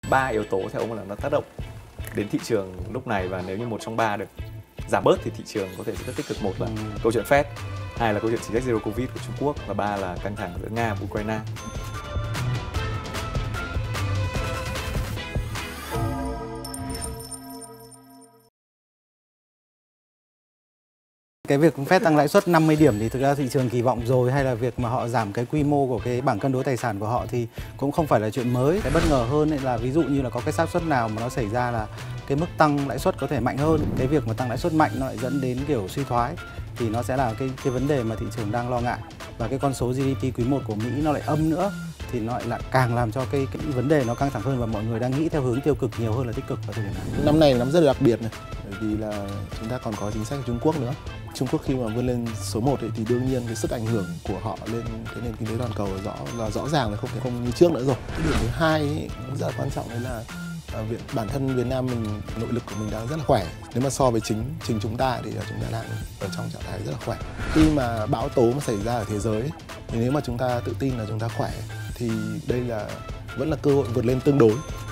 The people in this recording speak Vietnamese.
Ba yếu tố theo ông là nó tác động đến thị trường lúc này, và nếu như một trong ba được giảm bớt thì thị trường có thể sẽ rất tích cực. Một là câu chuyện Fed, hai là câu chuyện chính sách Zero Covid của Trung Quốc, và ba là căng thẳng giữa Nga và Ukraine. Cái việc Fed tăng lãi suất 50 điểm thì thực ra thị trường kỳ vọng rồi, hay là việc mà họ giảm cái quy mô của cái bảng cân đối tài sản của họ thì cũng không phải là chuyện mới. Cái bất ngờ hơn ấy là ví dụ như là có cái xác suất nào mà nó xảy ra là cái mức tăng lãi suất có thể mạnh hơn. Cái việc mà tăng lãi suất mạnh nó lại dẫn đến kiểu suy thoái thì nó sẽ là cái vấn đề mà thị trường đang lo ngại. Và cái con số GDP quý 1 của Mỹ nó lại âm nữa thì nó lại càng làm cho cái vấn đề nó căng thẳng hơn, và mọi người đang nghĩ theo hướng tiêu cực nhiều hơn là tích cực vào thời điểm này. Năm này năm rất là đặc biệt này, bởi vì là chúng ta còn có chính sách của Trung Quốc nữa. Trung Quốc khi mà vươn lên số 1 thì đương nhiên cái sức ảnh hưởng của họ lên cái nền kinh tế toàn cầu rõ ràng là không như trước nữa rồi. Cái điểm thứ hai cũng rất là quan trọng đấy là bản thân Việt Nam mình, nội lực của mình đang rất là khỏe. Nếu mà so với chính chúng ta thì chúng ta đang ở trong trạng thái rất là khỏe. Khi mà bão tố mà xảy ra ở thế giới thì nếu mà chúng ta tự tin là chúng ta khỏe thì đây là vẫn là cơ hội vượt lên tương đối.